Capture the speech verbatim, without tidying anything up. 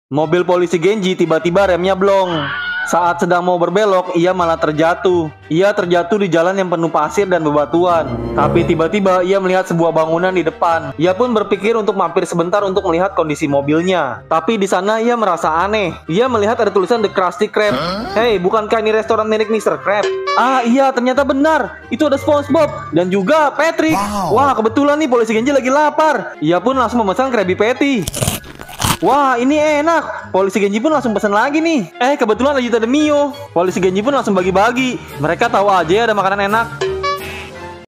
Mobil polisi Genji tiba-tiba remnya blong. Saat sedang mau berbelok, ia malah terjatuh. Ia terjatuh di jalan yang penuh pasir dan bebatuan. Tapi tiba-tiba ia melihat sebuah bangunan di depan. Ia pun berpikir untuk mampir sebentar untuk melihat kondisi mobilnya. Tapi di sana ia merasa aneh. Ia melihat ada tulisan The Krusty Krab. Hei, bukankah ini restoran milik mister Krab? Ah iya, ternyata benar. Itu ada SpongeBob dan juga Patrick. Wow. Wah, kebetulan nih polisi Genji lagi lapar. Ia pun langsung memesan Krabby Patty. Wah, ini enak. Polisi Genji pun langsung pesan lagi nih. Eh, kebetulan lagi ada Mio. Polisi Genji pun langsung bagi-bagi. Mereka tahu aja ada makanan enak.